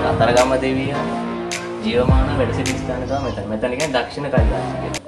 කතරගම දෙවියන් ජීවමාන වැඩ සිටි ස්ථාන තමයි මෙතන. මෙතන කියන්නේ දක්ෂිණ කෛලාසය කියලා.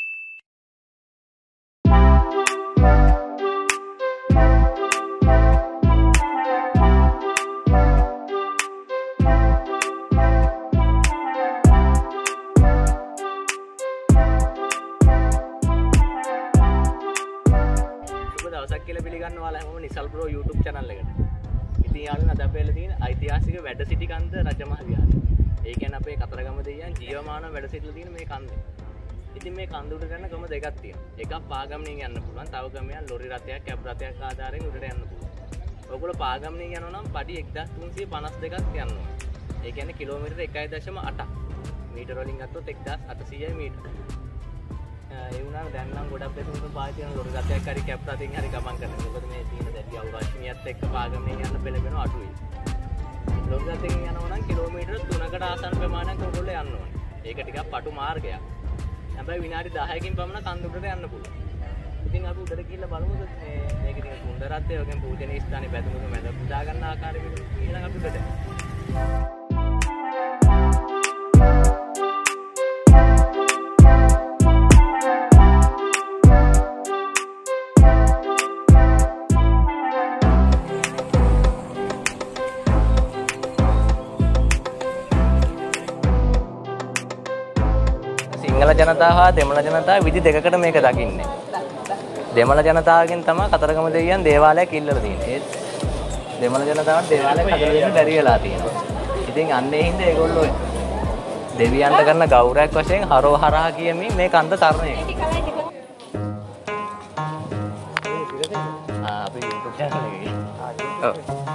දවසක් කියලා පිළිගන්න ඔයාලා හැමෝම නිසල් ප්‍රෝ YouTube channel එකට. ඉතින් යාළුවනේ අද අපේ තියෙන ඓතිහාසික වැඩ සිටි කන්ද රජමහා විහාරය. ඒ කියන්නේ අපේ කතරගම දෙවියන් ජීවමානව වැඩ සිටලා තියෙන මේ කන්ද. ඉතින් මේ කන්ද උඩට යන ක්‍රම දෙකක් තියෙනවා. එකක් පාගමනින් යන්න පුළුවන්. තව ක්‍රමයක් ලොරි රථයක්, කැබ් රථයක් ආධාරයෙන් උඩට යන්න පුළුවන්. ඔයගොල්ලෝ පාගමනින් යනවා නම් පඩි 1352ක් යන්න ඕනේ. ඒ කියන්නේ කිලෝමීටර 1.8ක්. මීටර වලින් ගත්තොත් 1800 මීටර. ඒ වුණාට දැන් නම් ගොඩක් දෙතුන් පාවිච්චි කරන ලොරි රථයක් හරි කැබ් රථකින් හරි ගමන් කරනවා. මොකද මේ තියෙන දැඩි අවරශ්මියත් එක්ක පාගමනින් යන්න පෙළඹෙන අඩුයි. ලොරි රථකින් යනවා නම් කිලෝමීටර 3කට ආසන්න ප්‍රමාණයක් ඔයගොල්ලෝ යන්න ඕනේ. ඒක ටිකක් පටු මාර්ගයක්. හැබැයි විනාඩි 10කින් පමණ කන්ද උඩට යන්න පුළුවන්. ඉතින් අපි උඩට ගිහිල්ලා බලමු මේක ඉතින් සුන්දරත්වය වගේම පූජනීය ස්ථානේ බැදමුක මැද පුදා ගන්න ආකාරය ඊළඟ අපි උඩට සිංහල ජනතාව හා දෙමළ ජනතාව විදි දෙකකට මේක දකින්නේ. දෙමළ ජනතාවගෙන් තමයි කතරගම දෙවියන් දේවාලයක් ඉල්ලලා තියෙන්නේ. ඒත් දෙමළ ජනතාවට දේවාලයක් හදලා දෙන්න බැරි වෙලා තියෙනවා. ඉතින් අන්න ඒ හින්දා ඒගොල්ලෝ දෙවියන්ට කරන ගෞරවයක් වශයෙන් හරෝ හරහා කියමින් මේ කන්ද තරණය කරනවා. අපි YouTube channel එකේ. ඔව්.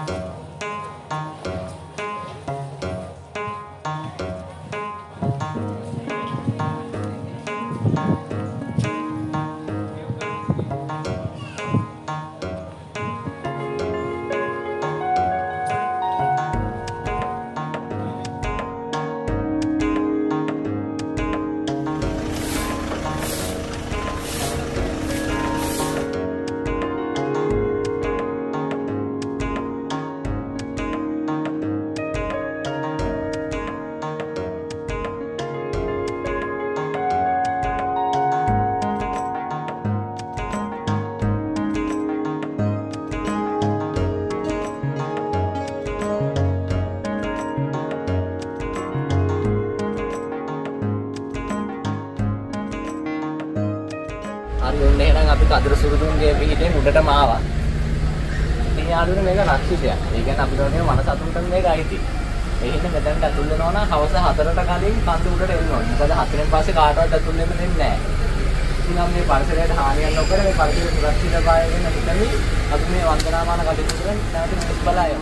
හරි එහෙනම් අපි කදර සුරුදුන්ගේ පිටින් උඩටම ආවා. ඉතින් යාළුවනේ මේක රක්ෂිතයක්. ඒ කියන්නේ අපිට ඕනේ මනසතුන්ට මේක අයිති. ඒ හින්දා මෙතනට ඇතුල් වෙනවා නම් හවස 4ට කලින් කන්ද උඩට එන්න ඕනේ. මොකද 4න් පස්සේ කාටවත් ඇතුල් වෙන්න දෙන්නේ නැහැ. ඉතින් අපි මේ පරිසරයට හානියක් නොකර මේ පරිසරය සුරක්ෂිතභාවය වෙන හිතමි අපි මේ වන්දනාමාන කටයුතු කරන නැවත මිනිස් බලය.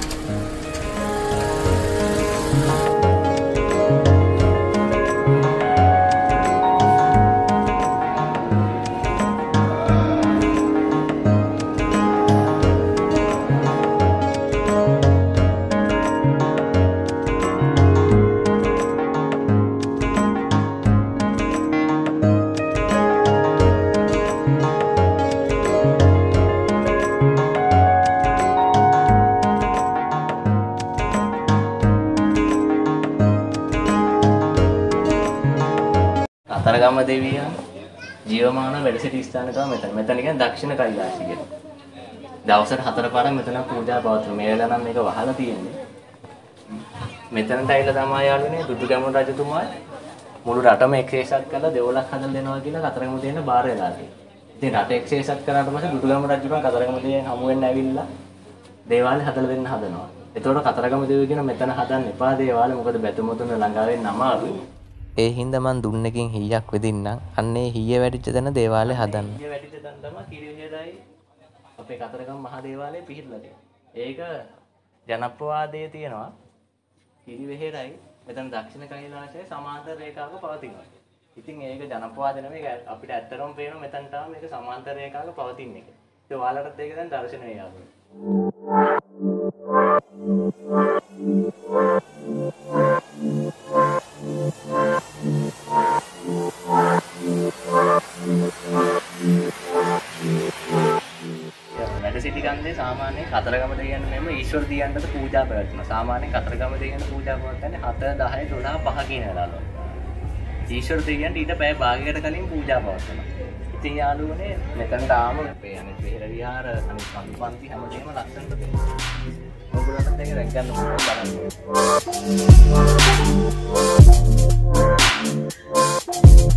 කතරගම දෙවියන් ජීවමාන වැඩ සිටි ස්ථාන තමයි මෙතන. මෙතන කියන්නේ දක්ෂිණ කෛලාසය කියලා. දවසට 4 පාරක් මෙතන පූජා පවත්වනවා. මේ වෙලාව නම් මේක වහලා තියෙන්නේ. මෙතනට ඇවිල්ලා තමයි යාළුවනේ දුටුගැමුණු රජතුමා මුළු රටම එක්සේසත් කරලා දෙවොලක් හදලා දෙනවා කියලා කතරගම දෙවියන් බාර වෙලා තියෙනවා. ඉතින් රට එක්සේසත් කරාට පස්සේ දුටුගැමුණු රජුගෙන් කතරගම දෙවියන් හමු වෙන්න ඇවිල්ලා දේවාලේ හදලා දෙන්න හදනවා. එතකොට කතරගම දෙවියන් කියන මෙතන හදන්න එපා දේවාලේ මොකද බැතුමුතුන් ළඟා වෙන්න අමාරුයි. ඒ හින්දා මං දුන්නකින් හීයක් වෙදින්නම් අන්නේ හීය වැඩිච්ච තැන දේවාලේ හදන්න. හීය වැඩිච්ච තැන තමයි කිරිවිහෙරයි අපේ කතරගම මහ දේවාලේ පිහිටලා තියෙන්නේ. ඒක ජනප්‍රවාදයේ තියෙනවා. කිරිවිහෙරයි මෙතන දක්ෂිණ කෛලාසයේ සමාන්තර රේඛාවක පවතිනවා. ඉතින් ඒක ජනප්‍රවාද නෙමෙයි අපිට ඇත්තටම පේනවා මෙතනට මේක සමාන්තර රේඛාවක පවතින එක. ඒ ඔයාලටත් ඒක දැන් දර්ශනය යාළුවෝ. සිටි කන්දේ සාමාන්‍යයෙන් කතරගම දෙවියන් මෙම ඊශ්වර දෙවියන්ට පූජා පැවැත්වෙනවා. සාමාන්‍යයෙන් කතරගම දෙවියන්ට පූජා පවත්වන්නේ 7 10 12 5 කියන වෙලාවල. ඊශ්වර දෙවියන්ට ඊට පැය භාගයකට කලින් පූජා පවත්වනවා. ඉතින් යාළුවනේ මෙතනට ආම අපේ අනිත් විහෙර විහාර අනිත් පන්ති හැමදේම ලස්සනට තියෙනවා. ඔයගොල්ලන්ට ඒක රැක් ගන්න ඕනේ බලන්න.